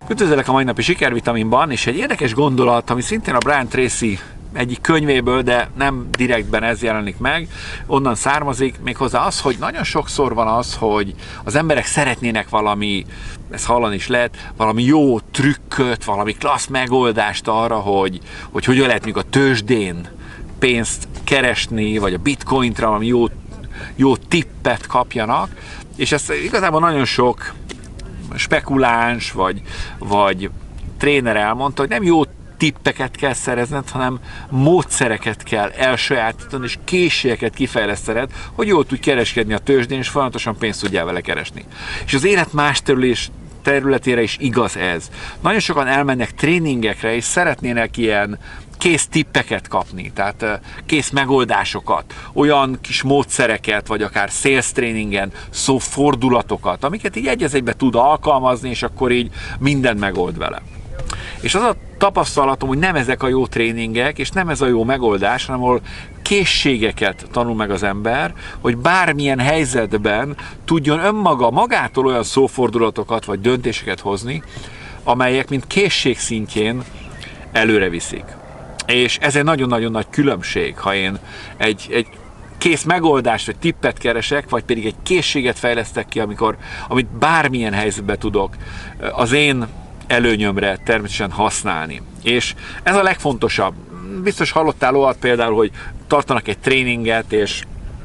Üdvözöllek a mai napi Sikervitaminban, és egy érdekes gondolat, ami szintén a Brian Tracy egyik könyvéből, de nem direktben ez jelenik meg, onnan származik, méghozzá az, hogy nagyon sokszor van az, hogy az emberek szeretnének valami, ezt hallani is lehet, valami jó trükköt, valami klassz megoldást arra, hogy hogyan lehet még a tőzsdén pénzt keresni, vagy a bitcointra valami jó tippet kapjanak, és ezt igazából nagyon sok spekuláns vagy tréner elmondta, hogy nem jó tippeket kell szerezned, hanem módszereket kell elsajátítani, és készségeket kifejlesztened, hogy jól tudj kereskedni a tőzsdén, és folyamatosan pénzt tudjál vele keresni. És az élet más területére is igaz ez. Nagyon sokan elmennek tréningekre, és szeretnének ilyen kész tippeket kapni, tehát kész megoldásokat, olyan kis módszereket, vagy akár sales tréningen szófordulatokat, amiket így egy az egybe tud alkalmazni, és akkor így mindent megold vele. És az a tapasztalatom, hogy nem ezek a jó tréningek, és nem ez a jó megoldás, hanem ahol készségeket tanul meg az ember, hogy bármilyen helyzetben tudjon magától olyan szófordulatokat vagy döntéseket hozni, amelyek mint készség szintjén előre viszik. És ez egy nagyon-nagyon nagy különbség, ha én egy kész megoldást vagy tippet keresek, vagy pedig egy készséget fejlesztek ki, amit bármilyen helyzetben tudok az én előnyömre természetesen használni. És ez a legfontosabb. Biztos hallottál olyat például, hogy tartanak egy tréninget, és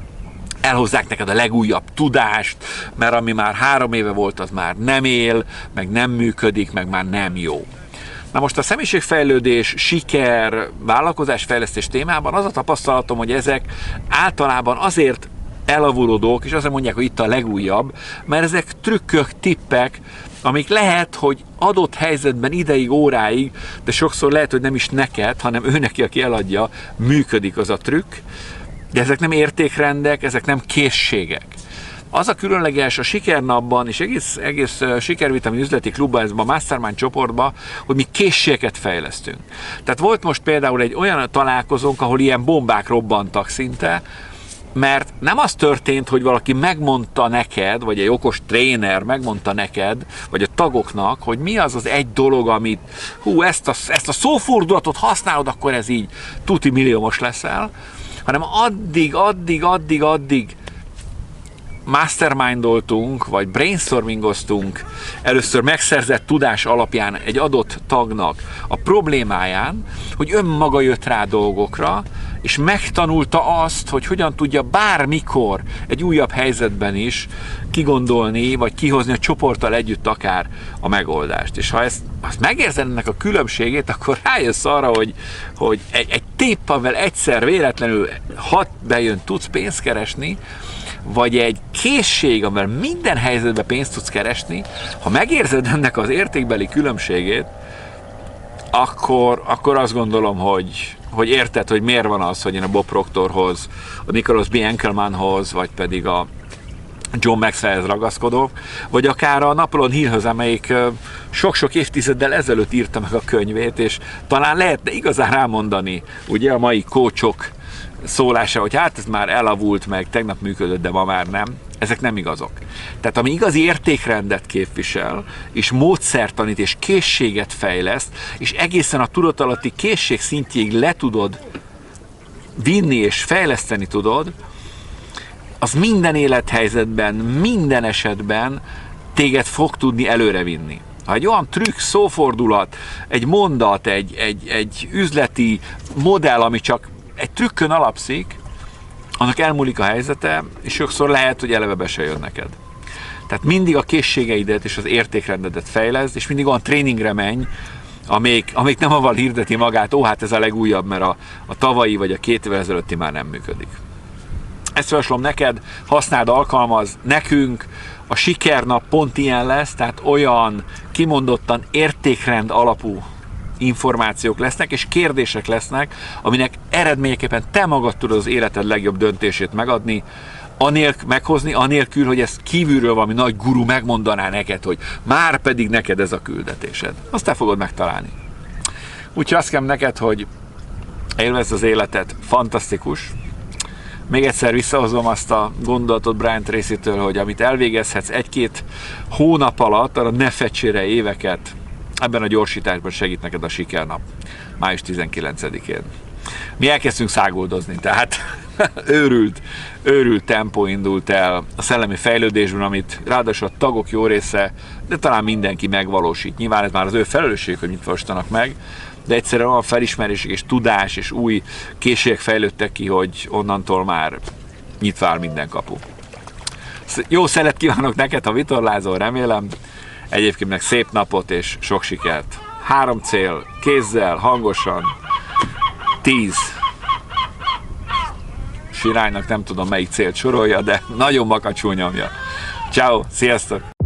elhozzák neked a legújabb tudást, mert ami már 3 éve volt, az már nem él, meg nem működik, meg már nem jó. Na most a személyiségfejlődés, siker, vállalkozásfejlesztés témában az a tapasztalatom, hogy ezek általában azért elavulódók, és azért mondják, hogy itt a legújabb, mert ezek trükkök, tippek, amik lehet, hogy adott helyzetben ideig, óráig, de sokszor lehet, hogy nem is neked, hanem ő neki, aki eladja, működik az a trükk, de ezek nem értékrendek, ezek nem készségek. Az a különleges a Sikernapban és egész Sikervitamin üzleti klubban, ez a Mastermind csoportban, hogy mi készségeket fejlesztünk. Tehát volt most például egy olyan találkozónk, ahol ilyen bombák robbantak szinte, mert nem az történt, hogy valaki megmondta neked, vagy egy okos tréner megmondta neked, vagy a tagoknak, hogy mi az az egy dolog, amit ezt a szófordulatot használod, akkor ez így tuti milliómos leszel, hanem addig mastermindoltunk, vagy brainstormingoztunk először megszerzett tudás alapján egy adott tagnak a problémáján, hogy önmaga jött rá dolgokra, és megtanulta azt, hogy hogyan tudja bármikor egy újabb helyzetben is kigondolni, vagy kihozni a csoporttal együtt akár a megoldást. És ha azt megérzed ennek a különbségét, akkor rájössz arra, hogy egy tipp, amivel egyszer véletlenül bejön, tudsz pénzt keresni, vagy egy készség, amivel minden helyzetben pénzt tudsz keresni, ha megérzed ennek az értékbeli különbségét, akkor azt gondolom, hogy érted, hogy miért van az, hogy én a Bob Proctorhoz, a Nicholas B. Enkelmannhoz, vagy pedig a John Maxwellhez ragaszkodok, vagy akár a Napoleon Hillhöz, amelyik sok-sok évtizeddel ezelőtt írta meg a könyvét, és talán lehetne igazán rámondani, ugye a mai coachok szólása, hogy hát ez már elavult, meg tegnap működött, de ma már nem. Ezek nem igazok. Tehát ami igazi értékrendet képvisel, és módszertanít, és készséget fejleszt, és egészen a tudatalatti készség szintjéig le tudod vinni, és fejleszteni tudod, az minden élethelyzetben, minden esetben téged fog tudni előrevinni. Ha egy olyan trükk, szófordulat, egy mondat, egy üzleti modell, ami csak egy trükkön alapszik, annak elmúlik a helyzete, és sokszor lehet, hogy eleve be se jön neked. Tehát mindig a készségeidet és az értékrendedet fejleszd, és mindig olyan tréningre menj, amelyik nem avval hirdeti magát, hát ez a legújabb, mert a tavalyi vagy a 2 évvel ezelőtti már nem működik. Ezt javaslom neked, használd, alkalmazd, nekünk a Sikernap pont ilyen lesz, tehát olyan kimondottan értékrend alapú információk lesznek, és kérdések lesznek, aminek eredményeképpen te magad tudod az életed legjobb döntését megadni, meghozni, anélkül, hogy ezt kívülről valami nagy guru megmondaná neked, hogy már pedig neked ez a küldetésed. Azt te fogod megtalálni. Úgyhogy azt kérem neked, hogy élvezd az életet, fantasztikus. Még egyszer visszahozom azt a gondolatot Brian Tracy-től, hogy amit elvégezhetsz 1-2 hónap alatt, arra ne fecsére éveket, ebben a gyorsításban segít neked a sikernap május 19-én. Mi elkezdtünk száguldozni, tehát őrült tempó indult el a szellemi fejlődésben, amit ráadásul a tagok jó része, de talán mindenki megvalósít. Nyilván ez már az ő felelősség, hogy mit valósítanak meg, de egyszerűen olyan felismerések és tudás és új készségek fejlődtek ki, hogy onnantól már nyitva áll minden kapu. Jó szelet kívánok neked, ha vitorlázol, remélem. Egyébként meg szép napot és sok sikert. 3 cél, kézzel, hangosan, 10. Siránynak nem tudom melyik célt sorolja, de nagyon makacsul nyomja. Ciao, sziasztok!